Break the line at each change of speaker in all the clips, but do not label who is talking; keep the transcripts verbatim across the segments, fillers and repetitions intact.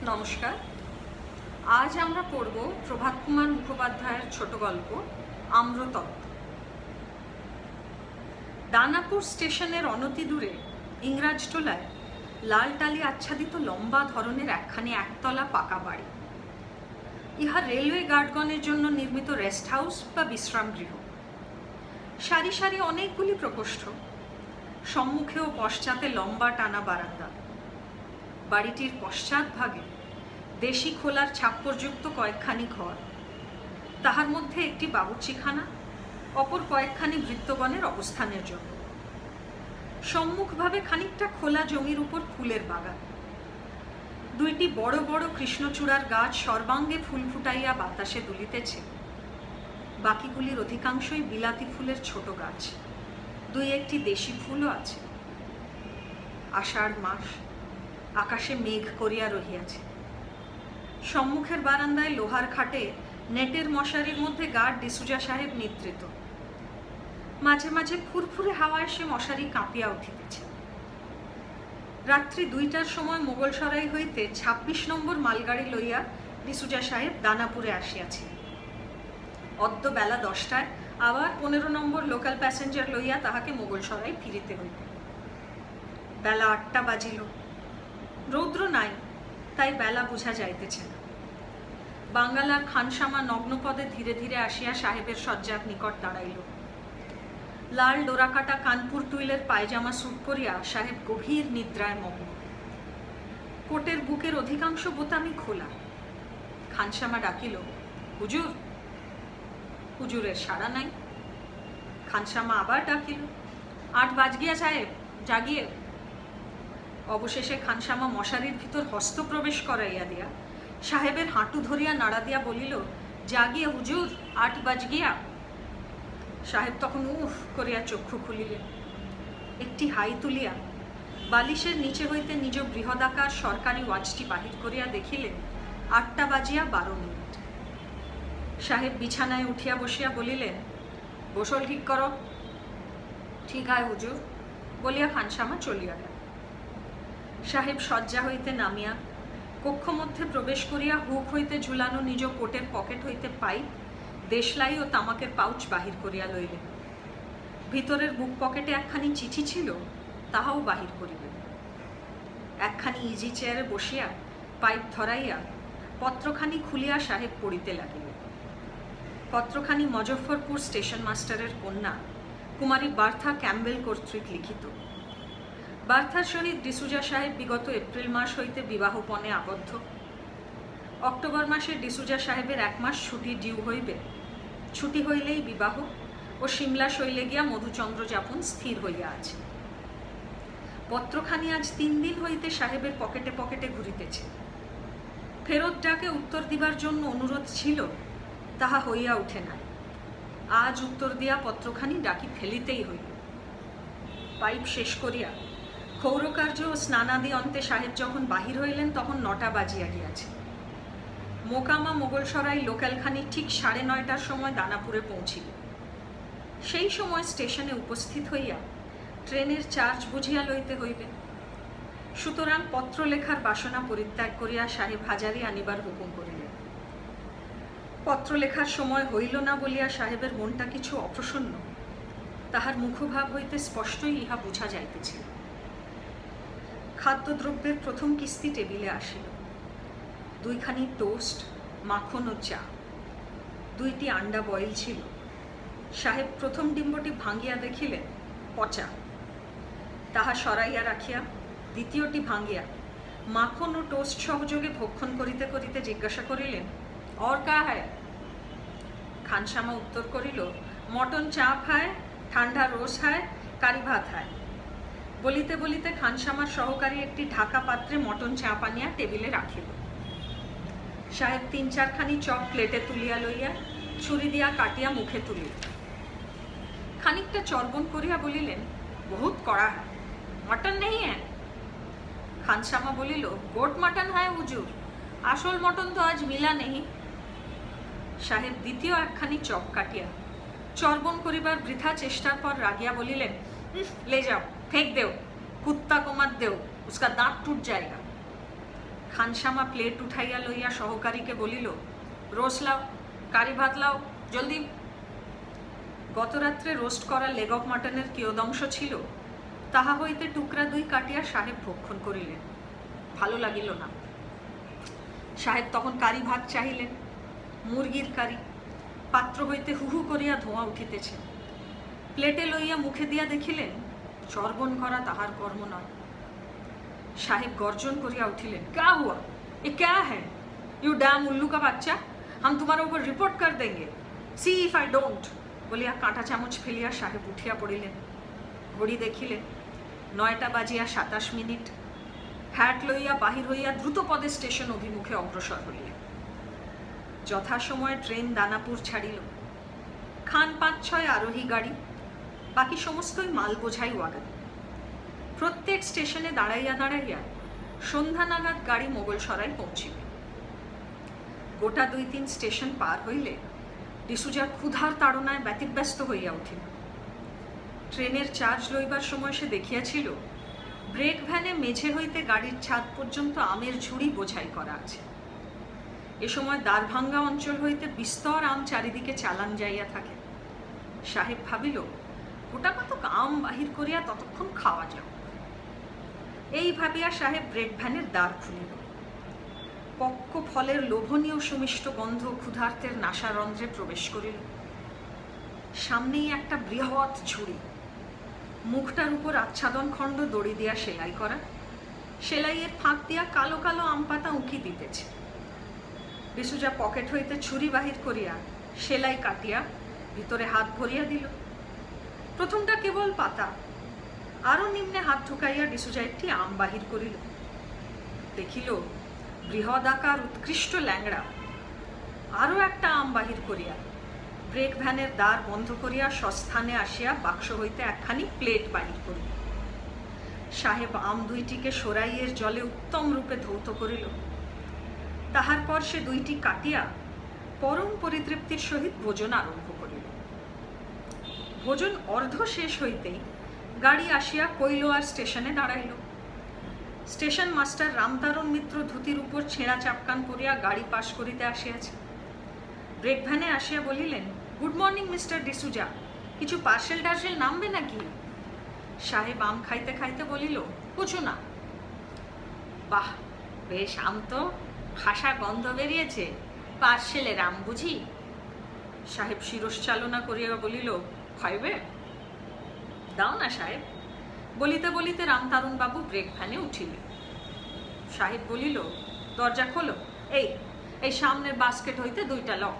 নমস্কার। আজ আমরা পড়ব প্রভাতকুমার মুখোপাধ্যায়ের ছোট গল্প আম্র তত্ত্ব। দানাপুর স্টেশনের অনতি দূরে ইংরাজটোলায় লাল টালি আচ্ছাদিত লম্বা ধরনের একখানি একতলা পাকা বাড়ি। ইহা রেলওয়ে গার্ডগণের জন্য নির্মিত রেস্ট হাউস বা বিশ্রাম গৃহ। সারি সারি অনেকগুলি প্রকোষ্ঠ, সম্মুখে ও পশ্চাতে লম্বা টানা বারান্দা। বাড়িটির পশ্চাৎ ভাগে দেশি খোলার ছাপ্পরযুক্ত কয়েকখানি ঘর, তাহার মধ্যে একটি বাবুর্চিখানা, অপর কয়েকখানি ভৃত্যগণের অবস্থানের জন্য। সম্মুখভাবে খানিকটা খোলা জমির উপর ফুলের বাগান। দুইটি বড় বড় কৃষ্ণচূড়ার গাছ সর্বাঙ্গে ফুল ফুটাইয়া বাতাসে দুলিতেছে। বাকিগুলির অধিকাংশই বিলাতি ফুলের ছোট গাছ, দুই একটি দেশি ফুলও আছে। আষাঢ় মাস, আকাশে মেঘ করিয়া রহিয়াছে। সম্মুখের বারান্দায় লোহার খাটে নেটের মশারির মধ্যে গার্ড ডিসুজা সাহেব নিদ্রিত। মাঝে মাঝে ফুরফুরে হাওয়ায় সে মশারি কাঁপিয়া উঠিতেছে। রাত্রি দুইটার সময় মোগলসরাই হইতে ছাব্বিশ নম্বর মালগাড়ি লইয়া ডিসুজা সাহেব দানাপুরে আসিয়াছে। অদ্য বেলা দশটায় আবার পনেরো নম্বর লোকাল প্যাসেঞ্জার লইয়া তাহাকে মোগলসরাই ফিরিতে হইবে। বেলা আটটা বাজিল। রৌদ্র নাই, তাই বেলা বুঝা যাইতেছে না। বাঙ্গালার খানসামা নগ্নপদে ধীরে ধীরে আসিয়া সাহেবের শয্যার নিকট দাঁড়াইল। লাল ডোরাকাটা কানপুর টুইলের পায়জামা স্যুট পরিয়া সাহেব গভীর নিদ্রায় মগ্ন। কোটের বুকের অধিকাংশ বোতামই খোলা। খানসামা ডাকিল, হুজুর। হুজুরের সাড়া নাই। খানসামা আবার ডাকিল, আট বাজ গিয়া সাহেব, জাগিয়ে। অবশেষে খানসামা মশারির ভিতর হস্ত প্রবেশ করাইয়া দিয়া সাহেবের হাঁটু ধরিয়া নাড়া দিয়া বলিল, জাগিয়ে হুজুর, আট বাজ গিয়া। সাহেব তখন উফ করিয়া চক্ষু খুলিলেন। একটি হাই তুলিয়া বালিশের নিচে হইতে নিজ বৃহদাকার সরকারি ওয়াচটি বাহির করিয়া দেখিলেন আটটা বাজিয়া বারো মিনিট। সাহেব বিছানায় উঠিয়া বসিয়া বলিলেন, গোসল ঠিক করো। ঠিক হয় হুজুর, বলিয়া খানসামা চলিয়া গেল। সাহেব শয্যা হইতে নামিয়া কক্ষ মধ্যে প্রবেশ করিয়া হুক হইতে ঝুলানো নিজ কোটের পকেট হইতে পাইপ, দেশলাই ও তামাকের পাউচ বাহির করিয়া লইলেন। ভিতরের বুক পকেটে একখানি চিঠি ছিল, তাহাও বাহির করিলেন। একখানি ইজি চেয়ারে বসিয়া পাইপ ধরাইয়া পত্রখানি খুলিয়া সাহেব পড়িতে লাগিলেন। পত্রখানি মজফ্ফরপুর স্টেশন মাস্টারের কন্যা কুমারী বার্থা ক্যাম্বেল কর্তৃক লিখিত। বার্থার সহিত ডিসুজা সাহেব বিগত এপ্রিল মাস হইতে বিবাহপণে আবদ্ধ। অক্টোবর মাসে ডিসুজা সাহেবের এক মাস ছুটি ডিউ হইবে। ছুটি হইলেই বিবাহ ও সিমলা শৈলে গিয়া মধুচন্দ্র যাপন স্থির হইয়া আছে। পত্রখানি আজ তিন দিন হইতে সাহেবের পকেটে পকেটে ঘুরিতেছে। ফেরত ডাকে উত্তর দিবার জন্য অনুরোধ ছিল, তাহা হইয়া উঠে নাই। আজ উত্তর দিয়া পত্রখানি ডাকি ফেলিতেই হইল। পাইপ শেষ করিয়া ক্ষৌরকার্য ও স্নানাদি অন্তে সাহেব যখন বাহির হইলেন তখন নটা বাজিয়া গিয়াছে। মোকামা মোগলসরাই লোকালখানি ঠিক সাড়ে নয়টার সময় দানাপুরে পৌঁছিল। সেই সময় স্টেশনে উপস্থিত হইয়া ট্রেনের চার্জ বুঝিয়া লইতে হইবে। সুতরাং পত্র লেখার বাসনা পরিত্যাগ করিয়া সাহেব হাজারি আনিবার হুকুম করিলেন। পত্র লেখার সময় হইল না বলিয়া সাহেবের মনটা কিছু অপ্রসন্ন, তাহার মুখভাব হইতে স্পষ্টই ইহা বুঝা যাইতেছিল। খাদ্যদ্রব্যের প্রথম কিস্তি টেবিলে আসিল। দুইখানি টোস্ট, মাখন ও চা, দুইটি আন্ডা বয়েল ছিল। সাহেব প্রথম ডিম্বটি ভাঙিয়া দেখিলেন পচা। তাহা সরাইয়া রাখিয়া দ্বিতীয়টি ভাঙিয়া মাখন ও টোস্ট সহযোগে ভক্ষণ করিতে করিতে জিজ্ঞাসা করিলেন, और का है? খানসামা উত্তর করিল, মটন চাপ হয়, ঠান্ডা রোস হয়, কারি ভাত হয়। বলিতে বলিতে খানসামার সহকারী একটি ঢাকা পাত্রে মটন চাপ আনিয়া টেবিলে রাখিল। সাহেব তিন চারখানি চপ প্লেটে তুলিয়া লইয়া ছুরি দিয়া কাটিয়া মুখে তুলিল। খানিকটা চর্বণ করিয়া বলিলেন, বহুত কড়া হয়, মটন নেই হ্যাঁ? খানসামা বলিল, গোট মটন হয় হুজুর, আসল মটন তো আজ মিলা নেই। সাহেব দ্বিতীয় একখানি চপ কাটিয়া চর্বণ করিবার বৃথা চেষ্টার পর রাগিয়া বলিলেন, ले जाओ, फेंक देओ, कुत्ता को मत देओ, उसका दांत टूट जाएगा। খানসামা প্লেট উঠাইয়া লইয়া সহকারীকে বলিল, রোস্ট লাও, কারি ভাত লাও, জলদি। গত রাত্রে রোস্ট করা লেগ অফ মাটনের কিয়দংশ ছিল, তাহা হইতে টুকরা দুই কাটিয়া সাহেব ভক্ষণ করিলেন। ভালো লাগিল না। সাহেব তখন কারি ভাত চাহিলেন, মুরগির কারি। পাত্র হইতে হুহু করিয়া ধোঁয়া উঠিতেছে। প্লেটে লইয়া মুখে দিয়া দেখিলেন, চর্বণ করা তাহার কর্ম নয়। সাহেব গর্জন করিয়া উঠিলেন, ক্যা হুয়া, এ ক্যা হ্যাঁ? ইউ ড্যাম উল্লু কা বাচ্চা, হাম তোমার উপর রিপোর্ট কর দেঙ্গে, সি ইফ আই ডোন্ট। বলিয়া কাঁটা চামচ ফেলিয়া সাহেব উঠিয়া পড়িলেন। ঘড়ি দেখিলেন, নয়টা বাজিয়া সাতাশ মিনিট। হ্যাট লইয়া বাহির হইয়া দ্রুত পদে স্টেশন অভিমুখে অগ্রসর হইলেন। যথাসময়ে ট্রেন দানাপুর ছাড়িল। খান পাঁচ ছয় আরোহী গাড়ি, বাকি সমস্তই মাল বোঝাই ওয়াগন। প্রত্যেক স্টেশনে দাঁড়াইয়া দাঁড়াইয়া সন্ধ্যা নাগাদ গাড়ি মোগলসরাই পৌঁছিবে। গোটা দুই তিন স্টেশন পার হইলে ডিসুজার ক্ষুধার তাড়নায় ব্যতিব্যস্ত হইয়া উঠিল। ট্রেনের চার্জ লইবার সময় সে দেখিয়াছিল, ব্রেক ভ্যানে মেঝে হইতে গাড়ির ছাদ পর্যন্ত আমের ঝুড়ি বোঝাই করা আছে। এ সময় দ্বারভাঙ্গা অঞ্চল হইতে বিস্তর আম চারিদিকে চালান যাইয়া থাকে। সাহেব ভাবিল, গোটা কতক আম বাহির করিয়া ততক্ষণ খাওয়া যাও। এই ভাবিয়া সাহেব ব্রেক ভ্যানের দ্বার খুলিল। পক্ক ফলের লোভনীয় সুমিষ্ট গন্ধ ক্ষুধার্তের নাসারন্ধ্রে প্রবেশ করিল। সামনেই একটা বৃহৎ ঝুড়ি, মুখটার উপর আচ্ছাদন খণ্ড দড়ি দিয়া সেলাই করা, সেলাইয়ের ফাঁক দিয়া কালো কালো আম পাতা উঁকি দিতেছে। ডিসুজা পকেট হইতে ছুরি বাহির করিয়া সেলাই কাটিয়া ভিতরে হাত ভরিয়া দিল। প্রথমটা কেবল পাতা, আরো নিম্নে হাত ঢুকাইয়া ডিসুজা একটি আম বাহির করিল। দেখিল বৃহদাকার উৎকৃষ্ট ল্যাংড়া। আরো একটা আম বাহির করিয়া ব্রেক ভ্যানের দ্বার বন্ধ করিয়া স্বস্থানে আসিয়া বাক্স হইতে একখানি প্লেট বাহির করিল। সাহেব আম দুইটিকে সরাইয়ের জলে উত্তম রূপে ধৌত করিল। তাহার পর সে দুইটি কাটিয়া পরম পরিতৃপ্তির সহিত ভোজন আরম্ভ করিল। ভোজন অর্ধ শেষ হইতেই গাড়ি আসিয়া কৈলোয়ার স্টেশনে দাঁড়াইল। স্টেশন মাস্টার রামতারণ মিত্র ধুতির উপর ছেঁড়া চাপকান পরিয়া গাড়ি পাশ করিতে আসিয়াছে। ব্রেক ভ্যানে আসিয়া বলিলেন, গুড মর্নিং মিস্টার ডিসুজা, কিছু পার্সেল টার্সেল নামবে নাকি? সাহেব আম খাইতে খাইতে বলিল, পুছু না। বাহ, বেশ আম তো, খাসা গন্ধ বেরিয়েছে, পার্সেলের আম বুঝি? সাহেব শিরশ্চালনা করিয়া বলিল, খাইবে? দাও না সাহেব। বলিতে বলিতে রামতারণ বাবু ব্রেক ভ্যানে উঠিলেন। সাহেব বলিল, দরজা খোলো, এই এই সামনের বাস্কেট হইতে দুইটা লও।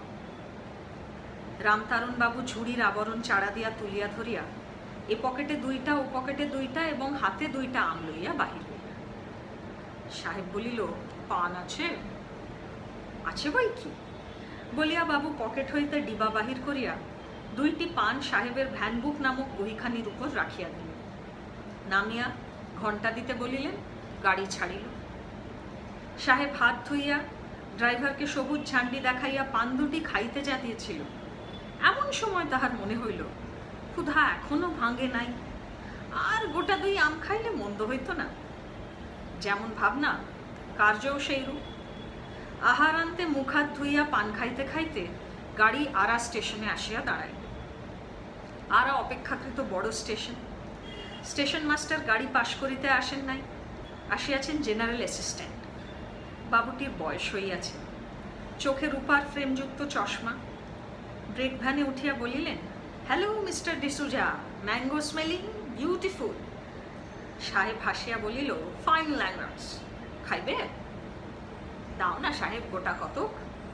রামতারণ বাবু ঝুড়ির আবরণ চাড়া দিয়া তুলিয়া ধরিয়া এ পকেটে দুইটা, ও পকেটে দুইটা এবং হাতে দুইটা আম লইয়া বাহির হইয়া। সাহেব বলিল, পান আছে? আছে বই কি বলিয়া বাবু পকেট হইতে ডিবা বাহির করিয়া দুইটি পান সাহেবের ভ্যানবুক নামক বইখানির উপর রাখিয়া দিলেন। নামিয়া ঘণ্টা দিতে বলিলেন, গাড়ি ছাড়িল। সাহেব হাত ধুইয়া ড্রাইভারকে সবুজ ঝান্ডি দেখাইয়া পান দুটি খাইতে যা দিয়েছিল, এমন সময় তাহার মনে হইল ক্ষুধা এখনো ভাঙে নাই, আর গোটা দুই আম খাইলে মন্দ হইত না। যেমন ভাবনা কার্যও সেইরূপ। আহারান্তে মুখ হাত ধুইয়া পান খাইতে খাইতে গাড়ি আরা স্টেশনে আসিয়া দাঁড়ায়। আরা অপেক্ষাকৃত বড় স্টেশন। স্টেশন মাস্টার গাড়ি পাশ করিতে আসেন নাই, আসিয়াছেন জেনারেল অ্যাসিস্ট্যান্ট। বাবুটির বয়স হইয়াছে, চোখে রূপার ফ্রেমযুক্ত চশমা। ব্রেক ভ্যানে উঠিয়া বলিলেন, hello mister D'Souza, mango smelling beautiful. সাহেব হাসিয়া বলিল, ফাইন ল্যাংরাস, খাইবে? দাও না সাহেব গোটা কতক।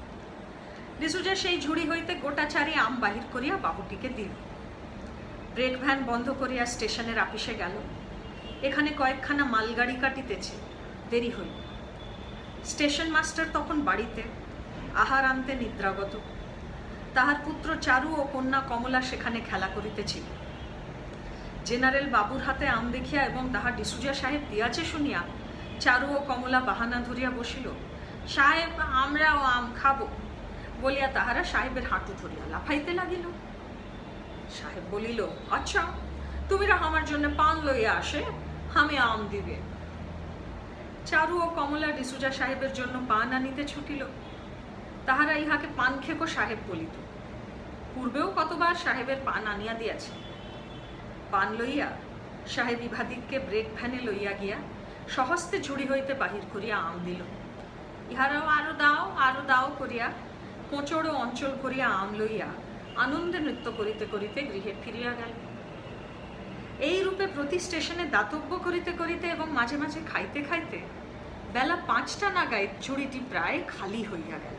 ডিসুজা সেই ঝুড়ি হইতে গোটা চারি আম বাহির করিয়া বাবুটিকে দিল। ব্রেক ভ্যান বন্ধ করিয়া স্টেশনের আপিসে গেল। এখানে কয়েকখানা মালগাড়ি কাটিতেছে, দেরি হইল। স্টেশন মাস্টার তখন বাড়িতে, আহার আনতে নিদ্রাগত। তাহার পুত্র চারু ও কন্যা কমলা সেখানে খেলা করিতেছিল। জেনারেল বাবুর হাতে আম দেখিয়া এবং তাহার ডিসুজা সাহেব দিয়াছে শুনিয়া চারু ও কমলা বাহানা ধরিয়া বসিল, সাহেব আমরাও আম খাবো বলিয়া তাহারা সাহেবের হাঁটু ধরিয়া লাফাইতে লাগিল। সাহেব বলিল, আচ্ছা তুমিরা আমার জন্য পান লইয়া আসে, আমি আম দিবে। চারু ও কমলা ডিসুজা সাহেবের জন্য পান আনিতে ছুটিল। তাহারা ইহাকে পান খেকো সাহেব বলিত। পূর্বেও কতবার সাহেবের পান আনিয়া দিয়াছে। পান লইয়া সাহেব ইভাদিককে ব্রেক ভ্যানে লইয়া গিয়া সহস্তে ঝুড়ি হইতে বাহির করিয়া আম দিল। ইহারাও আরো দাও আরো দাও করিয়া কোঁচড় অঞ্চল করিয়া আম লইয়া আনন্দে নৃত্য করিতে করিতে গৃহে ফিরিয়া গেল। এই রূপে প্রতি স্টেশনে দাতব্য করিতে করিতে এবং মাঝে মাঝে খাইতে খাইতে বেলা পাঁচটা নাগাদ ঝুড়িটি প্রায় খালি হইয়া গেল।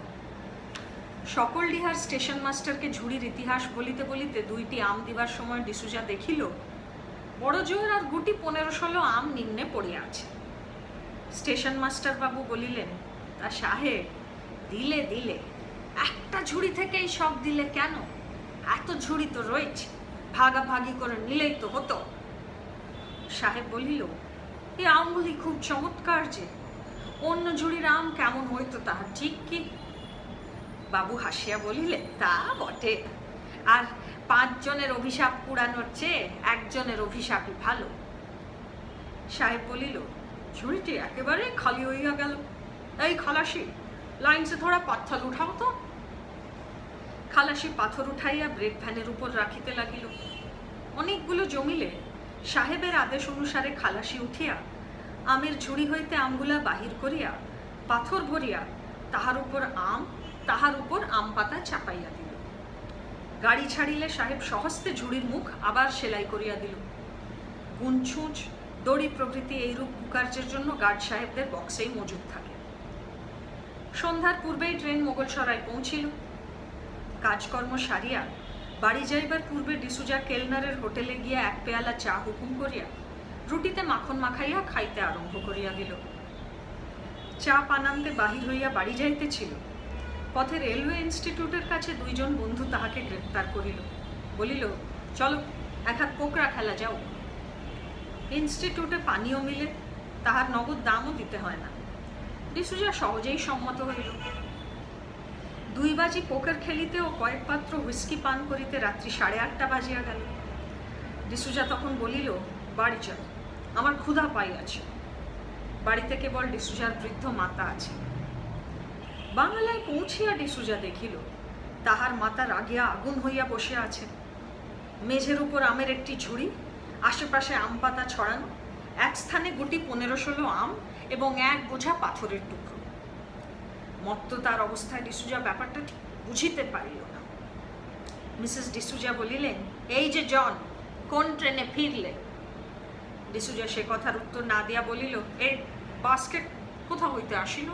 সকল ডিহার স্টেশন মাস্টারকে ঝুড়ির ইতিহাস বলিতে বলিতে দুইটি আম দিবার সময় ডিসুজা দেখিল বড় জোর আর গুটি পনেরো ষোলো আম নিম্নে পড়িয়া আছে। স্টেশন মাস্টার বাবু বলিলেন, তা সাহেব দিলে দিলে একটা ঝুড়ি থেকেই সব দিলে কেন? এত ঝুড়ি তো রয়েছে, ভাগাভাগি করে নিলেই তো হতো। সাহেব বলিল, এই আমগুলি খুব চমৎকার, যে অন্য ঝুড়ির আম কেমন হইতো তাহার ঠিক কি? বাবু হাসিয়া বলিলেন, তা বটে, আর পাঁচজনের অভিশাপ কুড়ানোর চেয়ে একজনের অভিশাপই ভালো। সাহেব বলিল, ঝুড়িটি একেবারে খালি হইয়া গেল। এই খালাসি, লাইনসে থোড়া পাথর উঠাও তো। খালাসি পাথর উঠাইয়া ব্রেক ভ্যানের উপর রাখিতে লাগিল। অনেকগুলো জমিলে সাহেবের আদেশ অনুসারে খালাসি উঠিয়া আমের ঝুড়ি হইতে আমগুলা বাহির করিয়া পাথর ভরিয়া তাহার উপর আম তাহার উপর আম পাতা চাপাইয়া দিল। গাড়ি ছাড়িলে সাহেব সহস্তে ঝুড়ির মুখ আবার সেলাই করিয়া দিল। গুনছুঁচ, দড়ি প্রভৃতি এইরূপ কুকার্যের জন্য গার্ড সাহেবদের বক্সেই মজুদ থাকে। সন্ধ্যার পূর্বেই ট্রেন মোগলসরায় পৌঁছিল। কাজকর্ম সারিয়া বাড়ি যাইবার পূর্বে ডিসুজা কেলনারের হোটেলে গিয়া এক পেয়ালা চা হুকুম করিয়া রুটিতে মাখন মাখাইয়া খাইতে আরম্ভ করিয়া দিল। চা পানান্তে বাহির হইয়া বাড়ি যাইতেছিল, পথে রেলওয়ে ইনস্টিটিউটের কাছে দুইজন বন্ধু তাহাকে গ্রেপ্তার করিল। বলিল, চলো এক হাত পোকরা খেলা যাও। ইনস্টিটিউটে পানীয় মিলে, তাহার নগদ দামও দিতে হয় না। ডিসুজা সহজেই সম্মত হইল। দুই বাজি পোকার খেলিতে ও কয়েক পাত্র হুইস্কি পান করিতে রাত্রি সাড়ে আটটা বাজিয়া গেল। ডিসুজা তখন বলিল, বাড়ি চল, আমার ক্ষুধা পাইয়াছে। বাড়িতে কেবল ডিসুজার বৃদ্ধ মাতা আছে। বাংলায় পৌঁছিয়া ডিসুজা দেখিল তাহার মাতা রাগিয়া আগুন হইয়া বসে আছে। মেঝের উপর আমের একটি ঝুড়ি, আশেপাশে আম পাতা ছড়ানো, এক স্থানে গুটি পনেরো ষোলো আম এবং এক বোঝা পাথরের টুকরো। মত্ত তার অবস্থায় ডিসুজা ব্যাপারটা ঠিক বুঝিতে পারিল না। মিসেস ডিসুজা বলিলেন, এই যে জন, কোন ট্রেনে ফিরলে? ডিসুজা সে কথার উত্তর না দিয়া বলিল, এই বাস্কেট কোথা হইতে আসিল?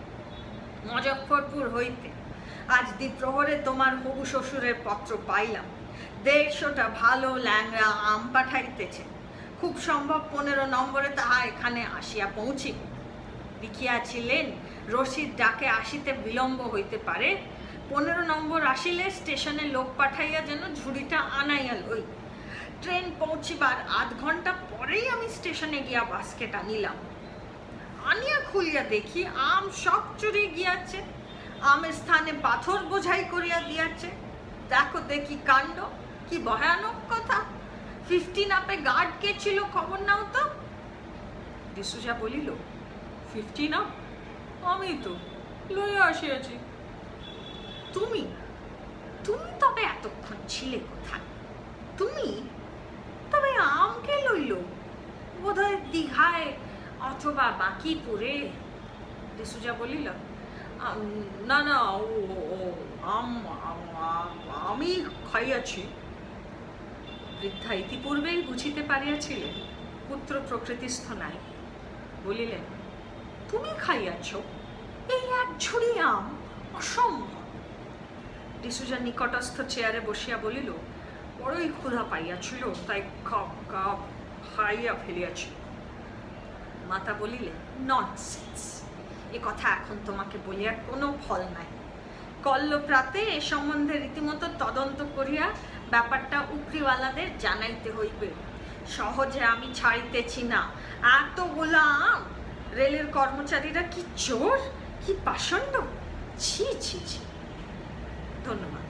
মুজফ্ফরপুর হইতে। আজ দ্বিপ্রহরে তোমার হবু শ্বশুরের পত্র পাইলাম, দেড়শোটা ভালো ল্যাংড়া আম পাঠাইতেছে। খুব সম্ভব পনেরো নম্বরে তাহা এখানে আসিয়া পৌঁছিবে। লিখিয়াছিলেন, রশিদ ডাকে আসিতে বিলম্ব হইতে পারে, পনেরো নম্বর আসিলে স্টেশনে লোক পাঠাইয়া যেন ঝুড়িটা আনাইয়া লই। ট্রেন পৌঁছিবার আধ ঘন্টা পরেই আমি স্টেশনে গিয়া বাস্কেট আনিলাম। আনিয়া খুলিয়া দেখি আম সব চুরি গিয়াছে, আমের স্থানে পাথর বোঝাই করিয়া দিয়াছে। দেখো দেখি কাণ্ড, কি ভয়ানক কথা! ফিফটিন আপে গার্ড কে ছিল, খবর নাও তো। ডিসুজা বলিল, ফিফটিন আপ? আমি তো লইয়া আসিয়াছি। তুমি তুমি তবে এতক্ষণ ছিলে কোথায়? তুমি তবে আমকে লইল বোধহয় দীঘায় অথবা বাকিপুরে। ডিসুজা বলিল, না না, ও আম আমি খাইয়াছি। বৃদ্ধা ইতিপূর্বেই বুঝিতে পারিয়াছিলেন পুত্র প্রকৃতিস্থ নাই। বলিলেন, তুমি খাইয়াছ এই এক ঝুড়ি আম? অসম্ভব। ডিসুজা নিকটস্থ চেয়ারে বসিয়া বলিল, বড়ই ক্ষুধা পাইয়াছিল, তাই খাপ কাপ খাইয়া ফেলিয়াছিল। মাতা বলিলেন, ননসেন্স, এ কথা এখন তোমাকে বলিয়া কোনো ফল নাই। কল্লপ্রাতে এ সম্বন্ধে রীতিমতো তদন্ত করিয়া ব্যাপারটা উপরিওয়ালাদের জানাইতে হইবে। সহজে আমি ছাড়িতেছি না এতগুলা আম। রেলের কর্মচারীরা কি চোর, কি পাষণ্ড! ছি ছি ছি। ধন্যবাদ।